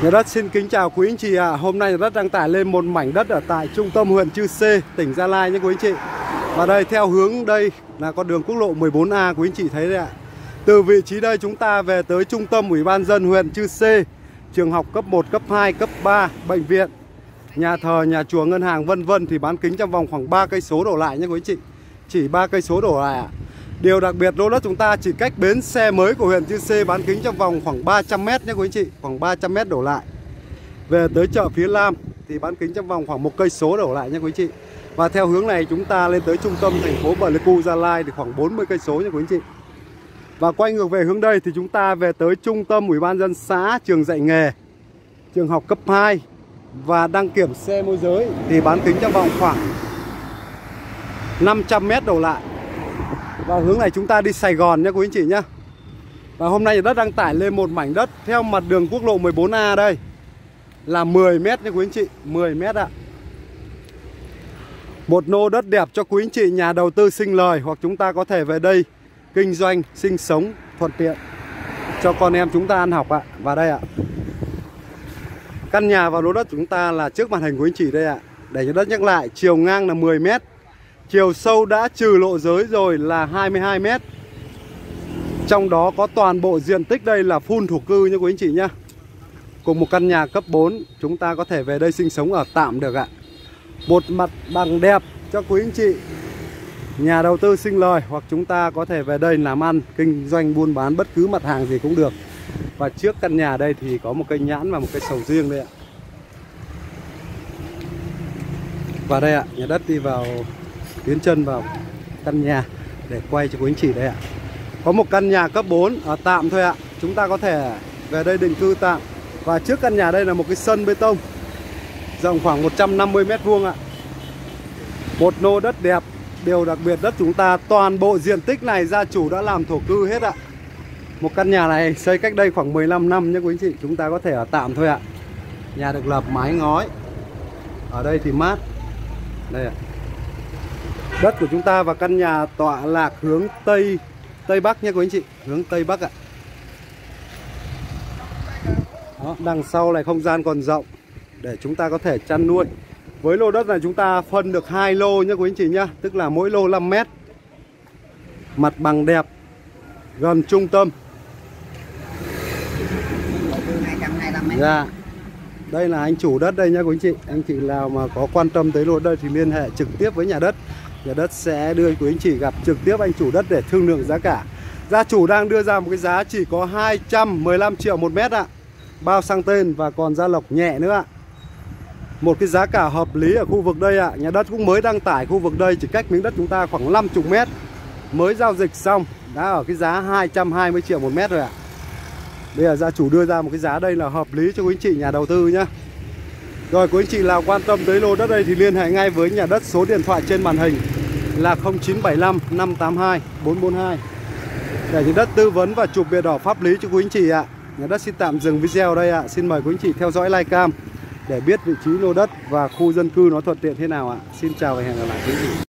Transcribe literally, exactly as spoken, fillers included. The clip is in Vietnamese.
Nhà đất xin kính chào quý anh chị ạ. À. Hôm nay nhà đất đăng tải lên một mảnh đất ở tại trung tâm huyện Chư Sê, tỉnh Gia Lai nhé quý anh chị. Và đây theo hướng đây là con đường quốc lộ mười bốn A quý anh chị thấy đấy ạ. À. Từ vị trí đây chúng ta về tới trung tâm ủy ban dân huyện Chư Sê, trường học cấp một, cấp hai, cấp ba, bệnh viện, nhà thờ, nhà chùa, ngân hàng vân vân thì bán kính trong vòng khoảng ba cây số đổ lại nhé quý anh chị. Chỉ ba cây số đổ lại ạ. À. Điều đặc biệt lô đất chúng ta chỉ cách bến xe mới của huyện Chư Sê bán kính trong vòng khoảng ba trăm mét nhé quý anh chị, khoảng ba trăm mét đổ lại. Về tới chợ phía Lam thì bán kính trong vòng khoảng một cây số đổ lại nhé quý anh chị. Và theo hướng này chúng ta lên tới trung tâm thành phố Pleiku, Gia Lai thì khoảng bốn mươi cây số nhé quý anh chị. Và quay ngược về hướng đây thì chúng ta về tới trung tâm ủy ban dân xã, trường dạy nghề, trường học cấp hai và đăng kiểm xe môi giới thì bán kính trong vòng khoảng năm trăm mét đổ lại. Và hướng này chúng ta đi Sài Gòn nhé quý anh chị nhé. Và hôm nay đất đăng tải lên một mảnh đất theo mặt đường quốc lộ mười bốn A đây là mười mét nhé quý anh chị, mười mét ạ. Một lô đất đẹp cho quý anh chị nhà đầu tư sinh lời, hoặc chúng ta có thể về đây kinh doanh, sinh sống thuận tiện cho con em chúng ta ăn học ạ. Và đây ạ, căn nhà và lô đất chúng ta là trước màn hình của anh chị đây ạ. Để cho đất nhắc lại, chiều ngang là mười mét, chiều sâu đã trừ lộ giới rồi là hai mươi hai mét. Trong đó có toàn bộ diện tích đây là full thổ cư nha quý anh chị nhá. Cùng một căn nhà cấp bốn, chúng ta có thể về đây sinh sống ở tạm được ạ. Một mặt bằng đẹp cho quý anh chị nhà đầu tư sinh lời, hoặc chúng ta có thể về đây làm ăn, kinh doanh, buôn bán bất cứ mặt hàng gì cũng được. Và trước căn nhà đây thì có một cây nhãn và một cây sầu riêng đây ạ. Và đây ạ, nhà đất đi vào, tiến chân vào căn nhà để quay cho quý anh chị đây ạ. Có một căn nhà cấp bốn ở tạm thôi ạ. Chúng ta có thể về đây định cư tạm. Và trước căn nhà đây là một cái sân bê tông rộng khoảng một trăm năm mươi mét vuông ạ. Một lô đất đẹp. Điều đặc biệt đất chúng ta toàn bộ diện tích này gia chủ đã làm thổ cư hết ạ. Một căn nhà này xây cách đây khoảng mười lăm năm nhé quý anh chị. Chúng ta có thể ở tạm thôi ạ. Nhà được lợp mái ngói. Ở đây thì mát. Đây ạ. Đất của chúng ta và căn nhà tọa lạc hướng Tây Tây Bắc nhé quý anh chị. Hướng Tây Bắc ạ. Đó, đằng sau này không gian còn rộng để chúng ta có thể chăn nuôi. Với lô đất này chúng ta phân được hai lô nhé quý anh chị nhá. Tức là mỗi lô năm mét. Mặt bằng đẹp, gần trung tâm. Dạ. Đây là anh chủ đất đây nhé quý anh chị. Anh chị nào mà có quan tâm tới lô đất thì liên hệ trực tiếp với nhà đất. Nhà đất sẽ đưa quý anh chị gặp trực tiếp anh chủ đất để thương lượng giá cả. Gia chủ đang đưa ra một cái giá chỉ có hai trăm mười lăm triệu một mét ạ. Bao sang tên và còn gia lộc nhẹ nữa ạ. Một cái giá cả hợp lý ở khu vực đây ạ. Nhà đất cũng mới đăng tải khu vực đây, chỉ cách miếng đất chúng ta khoảng năm mươi mét. Mới giao dịch xong đã ở cái giá hai trăm hai mươi triệu một mét rồi ạ. Bây giờ gia chủ đưa ra một cái giá đây là hợp lý cho quý anh chị nhà đầu tư nhá. Rồi quý anh chị nào quan tâm tới lô đất đây thì liên hệ ngay với nhà đất, số điện thoại trên màn hình là không chín bảy lăm năm tám hai bốn bốn hai để nhà đất tư vấn và chụp bìa đỏ pháp lý cho quý anh chị ạ. Nhà đất xin tạm dừng video đây ạ. Xin mời quý anh chị theo dõi livecam để biết vị trí lô đất và khu dân cư nó thuận tiện thế nào ạ. Xin chào và hẹn gặp lại quý anh chị.